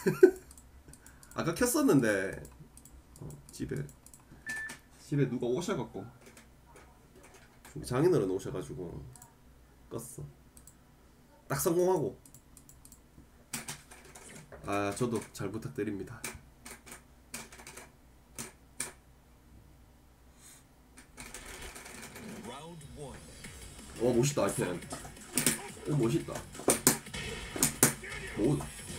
아까 켰었는데 집에 누가 오셔갖고 장인어른 오셔가지고 껐어. 딱 성공하고. 아 저도 잘 부탁드립니다. 멋있다 아이템. 멋있다. 뭐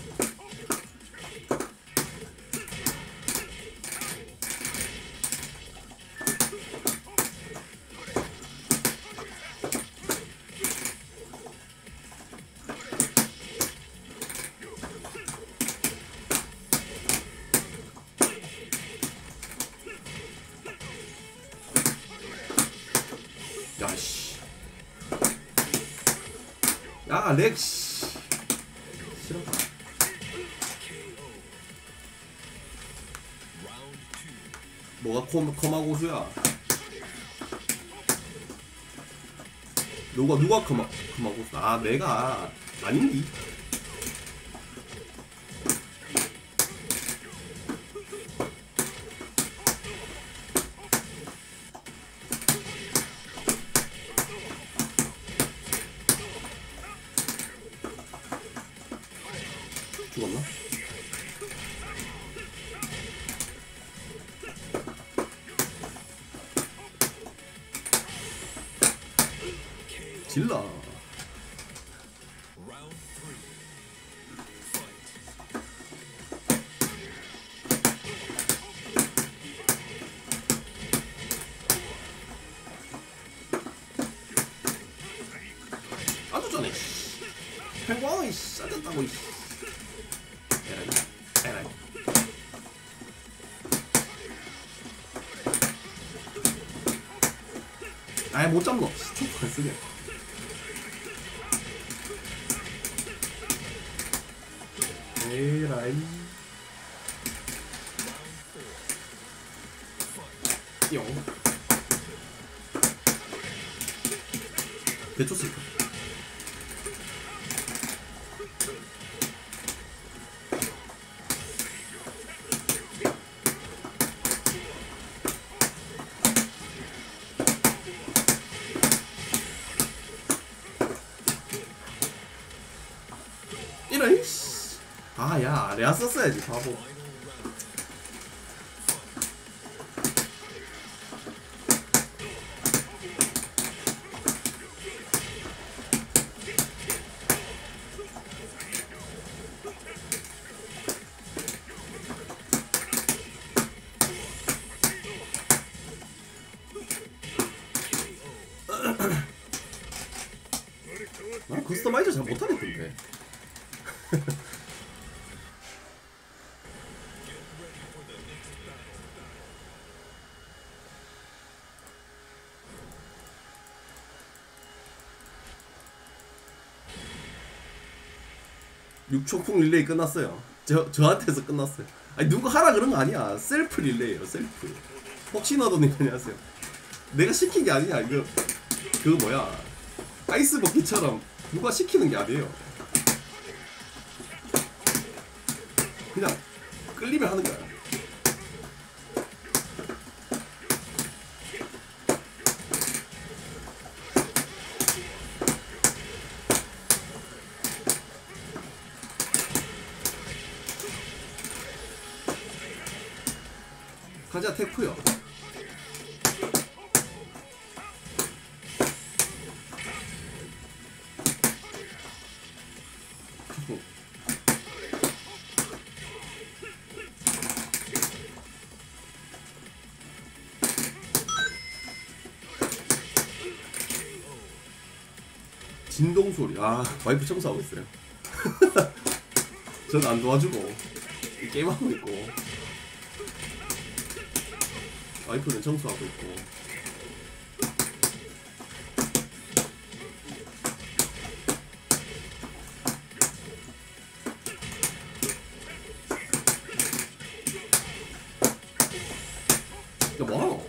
야씨. 야 렉씨. 싫어. 뭐가 커마고수야? 누가 커마고수? 아 내가 아닌디? 죽었나? 질러. 아주 전에 팽광이 싸졌다고. 에라이. 아이 못 잡노. 스톱 안 쓰게. 에라이. 용. 대초 쓸까? 이런 씨. 아야 레아 썼어야지 바보. 난 커스터마이저 잘 못하겠던데. 6초풍 릴레이 끝났어요. 저한테서 끝났어요. 아니 누구 하라 그런 거 아니야. 셀프 릴레이예요. 셀프. 혹시나도님 안녕하세요. 내가 시킨 게 아니야. 이거 그거 뭐야. 아이스 버킷처럼 누가 시키는 게 아니에요. 그냥 끌리면 하는 거야. 가자 테크요. 진동 소리. 아 와이프 청소하고 있어요. 전 안 도와주고 게임하고 있고 와이프는 청소하고 있고. 야 뭐하노?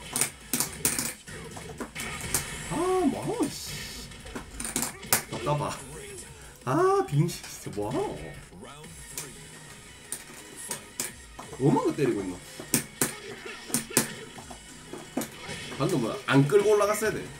아 뭐하노 씨. 답답하. 아 빙시 진짜 뭐하노? 뭐만 거 때리고 있노? 방금 뭐야? 안 끌고 올라갔어야 돼.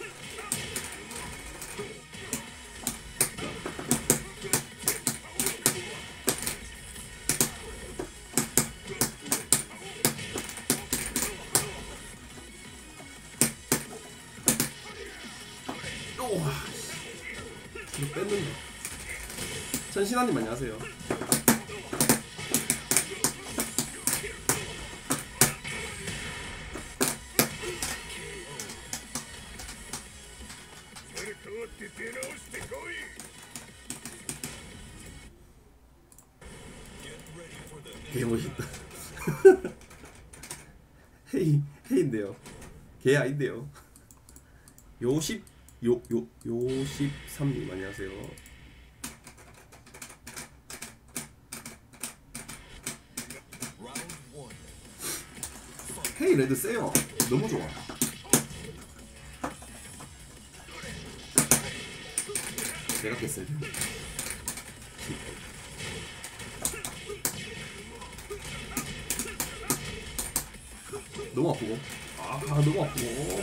우와, 이거 뺐는데. 천신아님 안녕하세요. 개 멋있다. 헤이인데요. 개 아닌데요. 요십삼님 안녕하세요. 헤이 레드 세요. 너무 좋아. 내가 깼어요. 너무 아프고. 너무 아프고.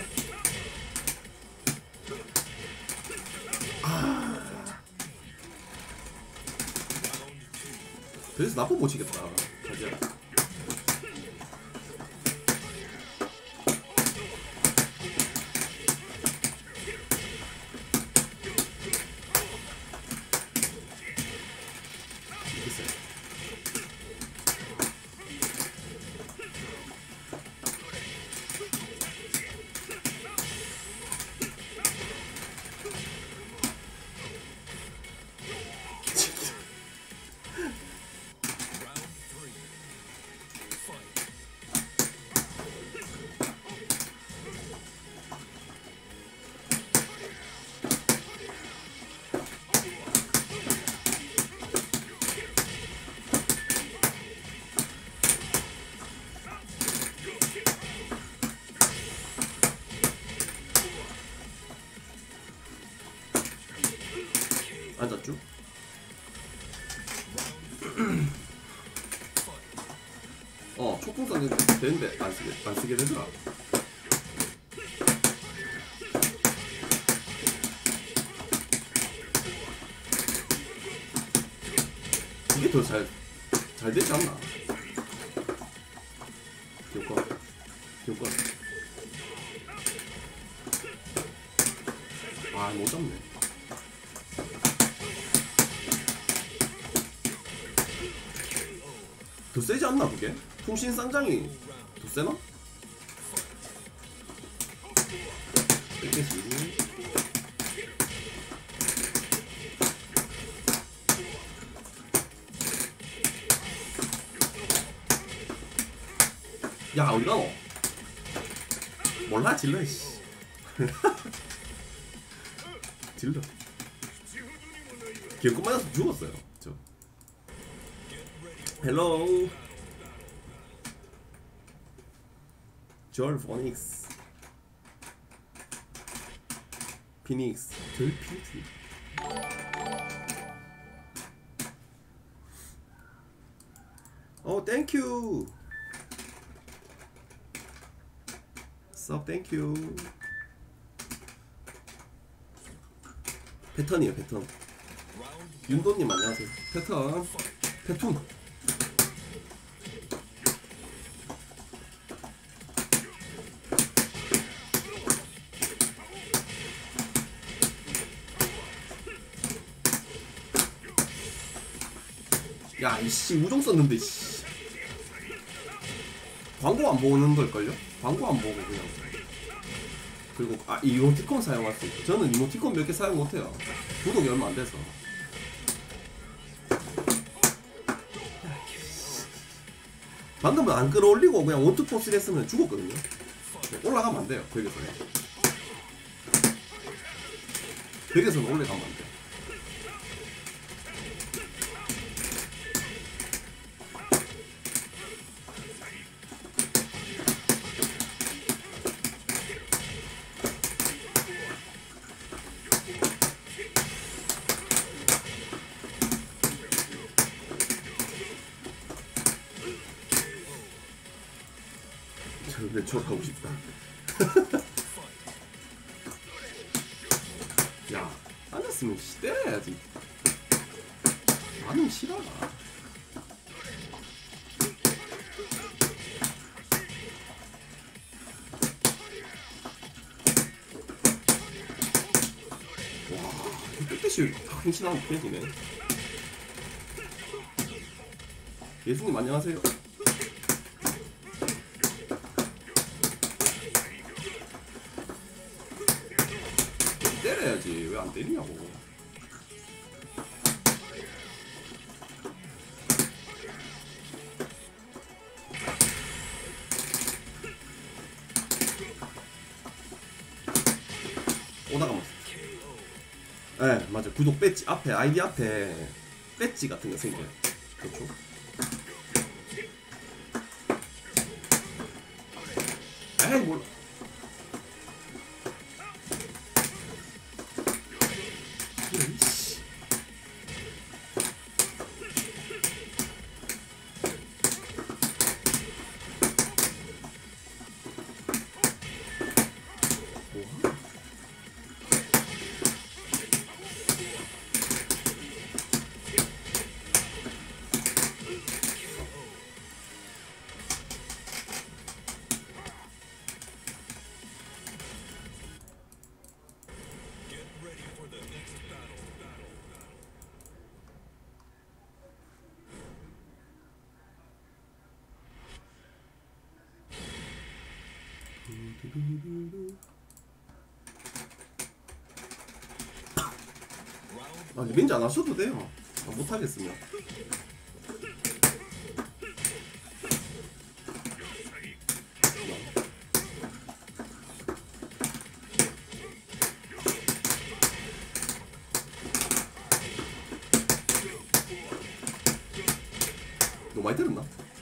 그래서 나쁜 못 치겠다. 가자. 앉았죠? 초풍선 되는데 안 쓰게 되더라. 이게 더 잘 되지 않나? 기억과 못 잡네. 더 세지 않나 그게? 통신 쌍장이 더 세나? 야 어디 가노? 몰라 질러 씨. 질러. 기어코 맞아서 죽었어요. 저. 헬로. 졸 포닉스. 피닉스. 졸 피닉스. 땡큐. 썩 땡큐. 패턴이에요 패턴. 윤도님 안녕하세요. 패턴. 야 이씨 우정 썼는데 씨. 광고 안 보는 걸걸요? 광고 안 보고 그냥. 그리고 이모티콘 사용할 수 있고 저는 이모티콘 몇 개 사용 못해요. 구독이 얼마 안 돼서. 방금은 안 끌어올리고 그냥 원투포스를 했으면 죽었거든요. 올라가면 안 돼요. 벽에서는 올라가면 안 돼요. 근데 추억하고 싶다. 야, 앉았으면 때려야지. 나는 싫어. 뜻이 행신하면 피해지네. 예수님 안녕하세요. 때려야지. 왜 안 때리냐고. 오다가 맞았어. 네, 맞아. 구독 배지 앞에, 아이디 앞에 배지 같은 거 생겨요. 그렇죠. 에이, 뭘. 아, 리벤지 안 하셔도 돼요. 아, 못하겠으면. 너무 많이 때렸나?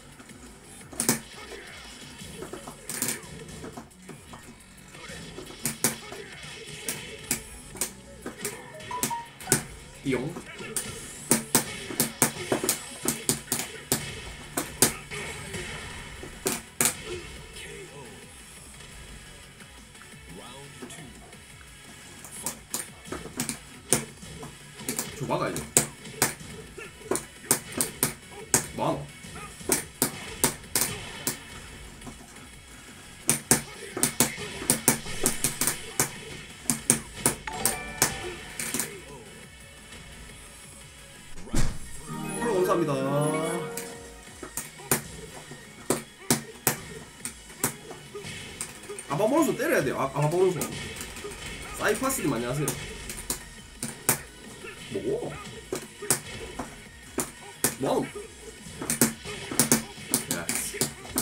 띠용. 저 막아야죠. 뭐하노? 감사합니다. 아바모로서 때려야 돼요. 아바모로서. 사이파스님 안녕하세요. 뭐? 뭐? 예스.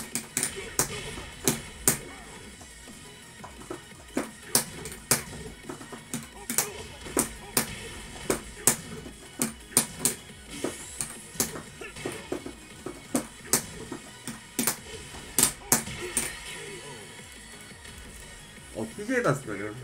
TJ 갔을까 내가.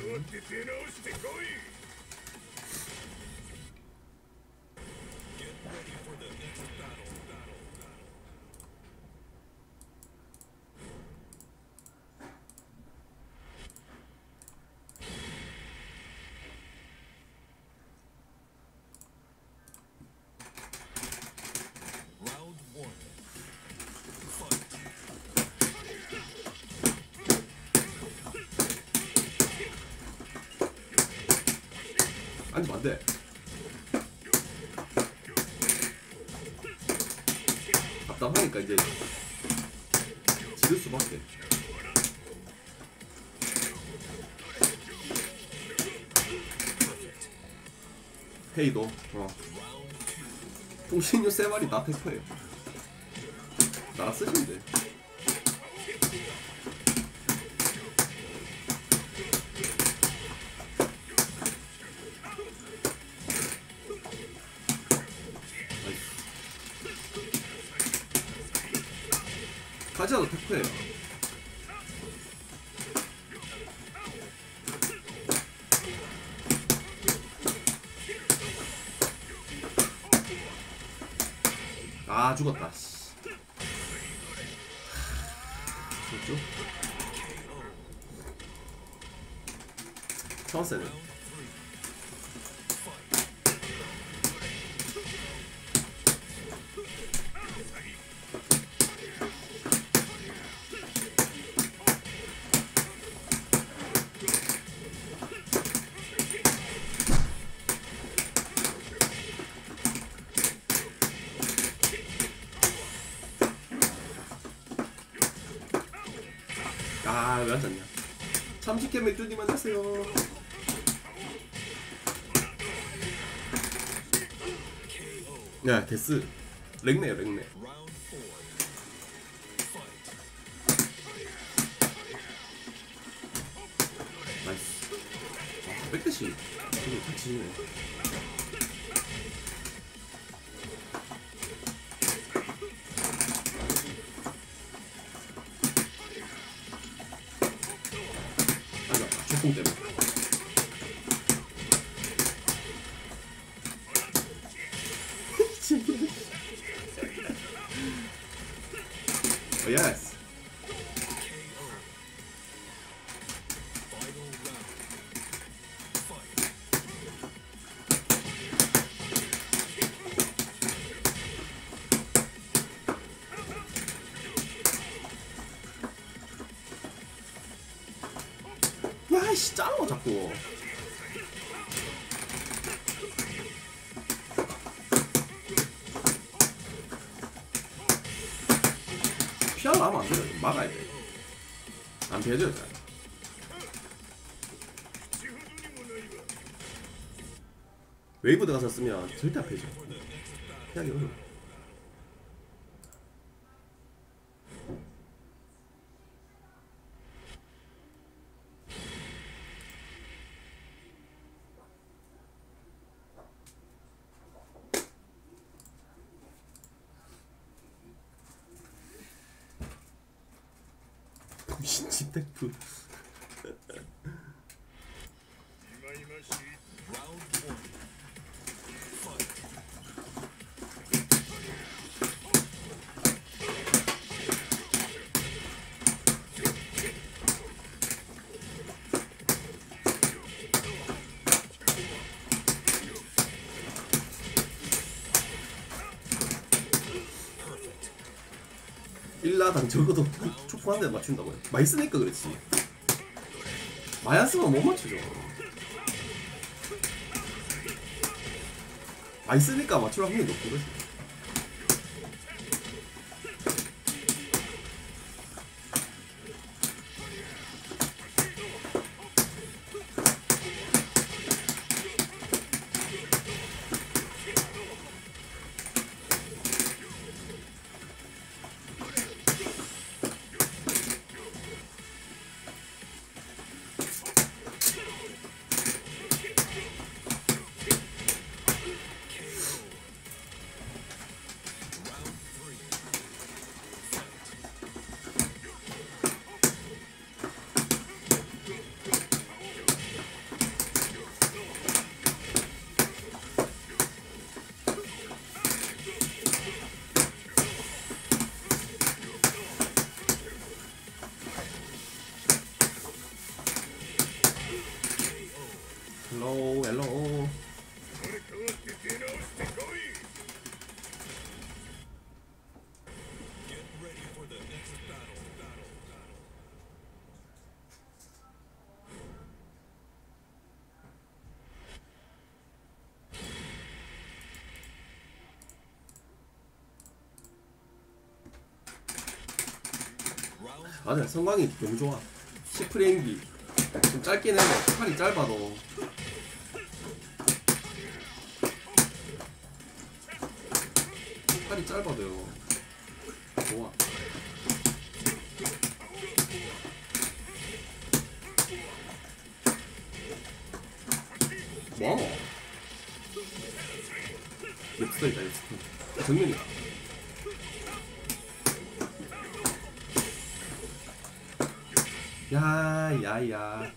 앉으면 안 돼. 답답하니까 이제 지를 수밖에. 헤이도 통신료 3마리 다 페퍼예요. 나라 쓰시면 돼. 가지아도 테크예요. 아 죽었다. 그렇죠? 처음 세네. 아, 왜 안 잤냐? 참치캔 맥주님 안녕하세요. 야, 데스 렉네요, 렉네. 나이스. 아, 백대시 되게 잘 치네. 아니다, 초풍 때문에. 어, 예스. 야이씨, 짜고 자꾸. 피하려 하면 안 돼요. 막아야 돼. 안 피해줘야 돼. 웨이브드 가서 쓰면 절대 안 피해줘. 피하기 어려워. 신집대프. 일라당 적어도 초코 한 대 맞춘다고요? 많이 쓰니까 그렇지. 많이 안 쓰면 못 맞추죠. 많이 쓰니까 맞출 확률이 높은 거지. 헬로 헬로. 맞아, 성광이 너무 좋아. 10프레임기 좀 짧긴 해. 팔이 짧아도 팔이 짧아도요 좋아. 뭐하노? 웹스터이다, 웹스터. 정면이다. 야야야.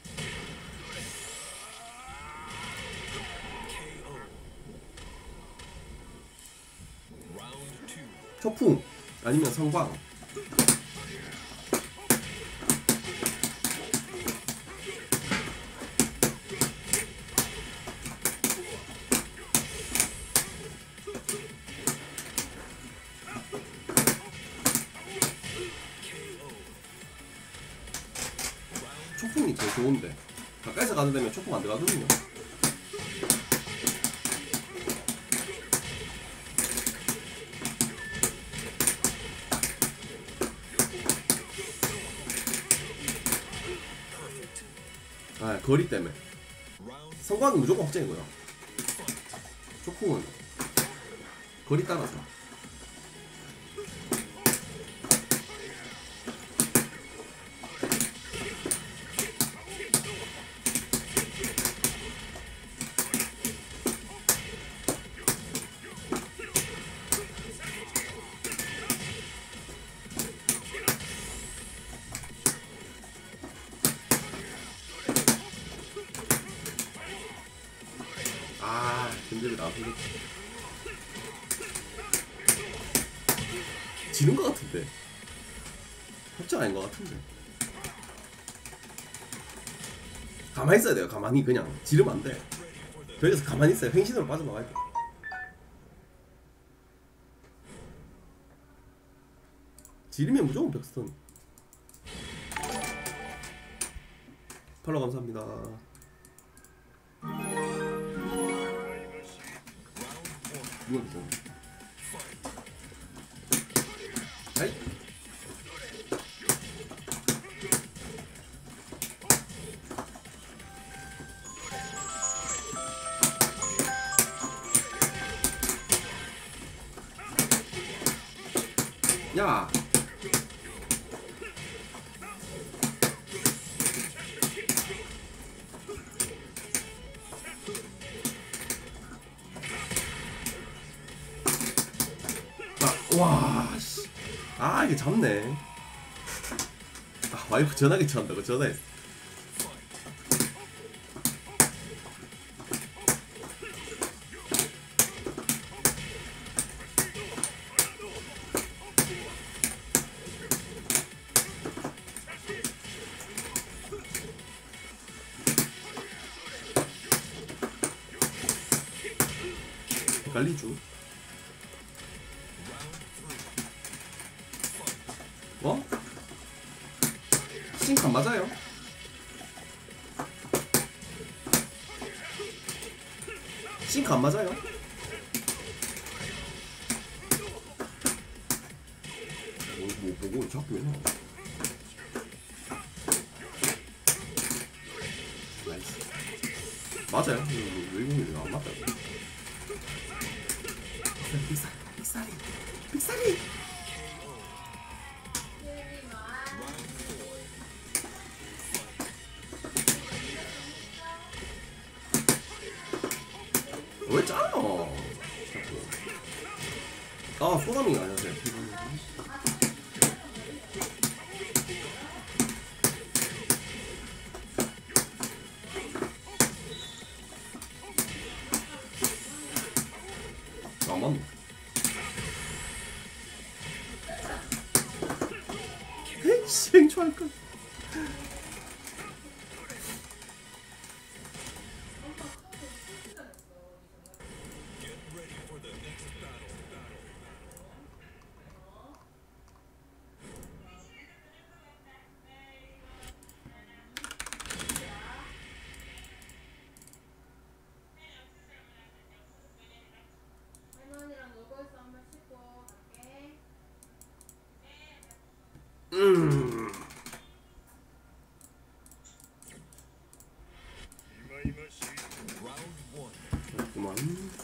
초풍 아니면 성광. 초풍이 제일 좋은데 가까이서 가는 데면 초풍 안 들어가거든요. 아, 거리 때문에. 성광은 무조건 확정이고요. 초풍은 거리 따라서. 아, 견제를 나서겠지. 지는 것 같은데. 협정 아닌 것 같은데. 가만히 있어야 돼요. 가만히 그냥 지르면 안 돼. 벽에서 가만히 있어요. 횡신으로 빠져나가야 돼. 지르면 무조건 벽스턴. 팔로 감사합니다. 누가 비싸? 아이. 야. 와, 씨. 아, 이게 잡네. 아, 와이프 전화기 쳐한다고 전화했어. 헷갈리죠? 어? 싱크 안 맞아요? 싱크 안 맞아요? 뭐 보고 자꾸 왜 나와? 나이스. 맞아요? 외국인이 안 맞다고. 빅사리 빅사리 왜 짜노? 아, 소감이 안녕하세요. 안 맞네. 생초할까? 그만.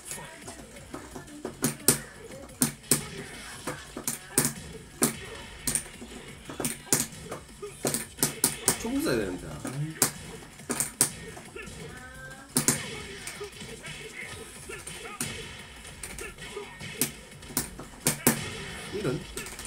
초보 써야 되는데. 이런.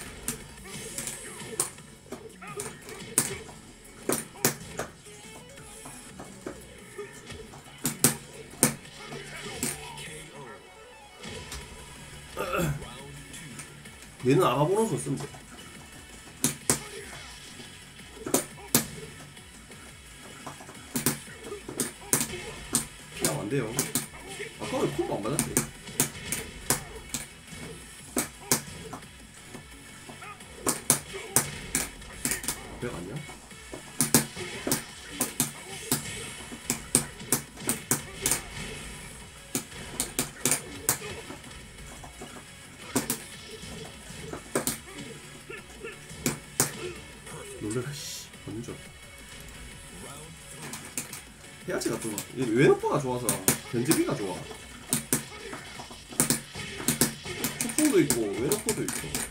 얘는 아가보너스 쓰면 돼. 피하면 안 돼요. 아까 왜 콤보 안 맞았지? 벽 아니야? 놀래라 씨. 완전 해야지가 좀 웨너퍼가 좋아서 견제기가 좋아. 폭풍도 있고 웨너퍼도 있고.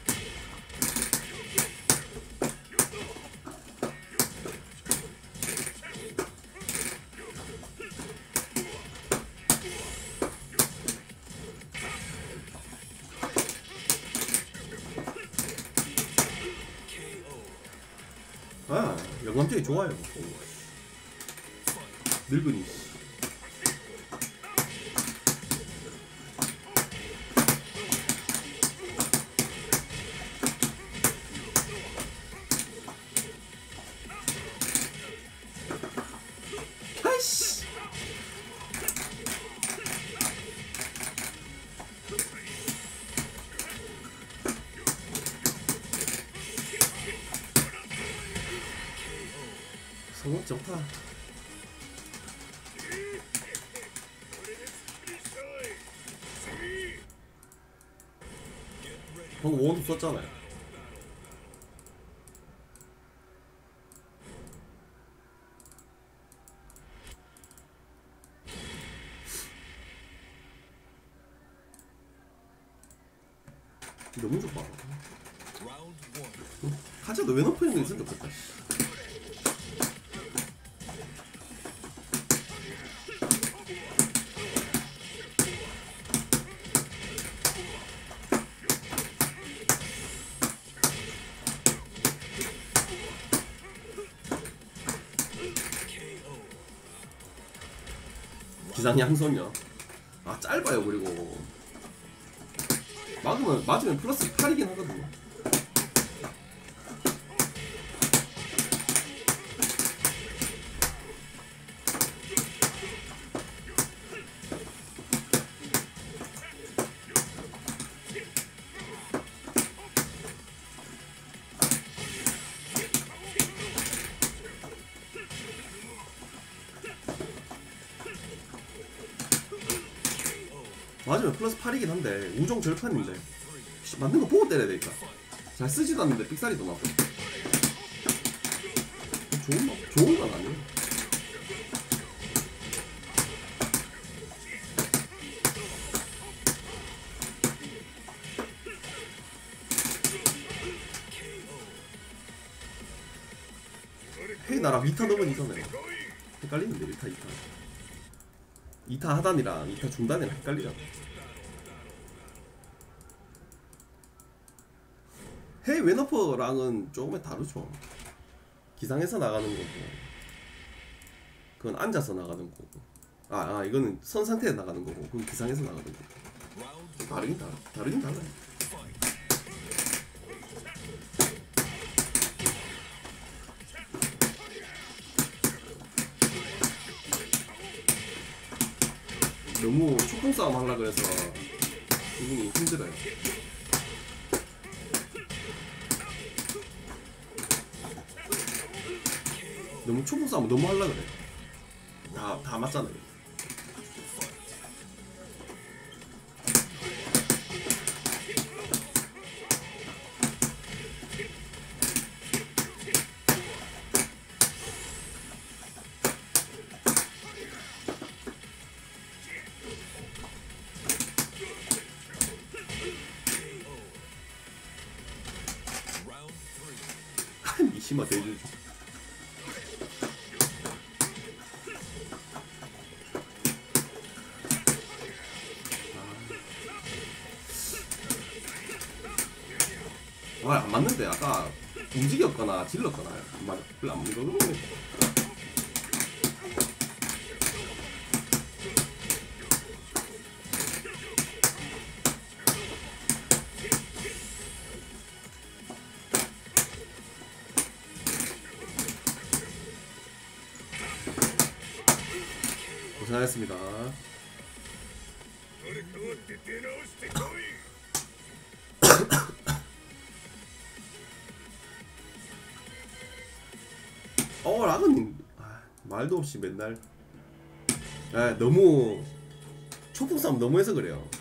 아, 영감탱이 좋아요. 늙은이. 아이씨. 성공 좋다. 방금 원도 썼잖아요. 너무 좋아. 하자도 왜 높은 거 있으면 좋겠다. 기상 양손이요. 아 짧아요. 그리고 맞으면 플러스 8이긴 하거든요. 맞으면 플러스 8이긴 한데 우정 절판인데 맞는 거 보고 때려야 되니까 잘 쓰지도 않는데 삑사리도 나고. 좋은 건 아니에요. 헤이 나랑 2타 넘은 이전에 헷갈리는데 1타 2타 하단이랑 2타 중단이랑 헷갈리잖아. 헤이 웨너퍼랑은 조금은 다르죠. 기상에서 나가는 거고 그건 앉아서 나가는 거고 이거는 선 상태에서 나가는 거고 그건 기상에서 나가는 거고 다르긴 달라요. 너무 축구 싸움 하려고 그래서 이분이 힘들어요. 너무 축구 싸움 너무 하려고 그래. 다 맞잖아요. 미시마 대주주. 안 맞는데 아까 움직였거나 질렀거나 별로 안 맞는 거. 고생하셨습니다. 라그님 말도 없이 맨날 너무 초풍 싸움 너무 해서 그래요.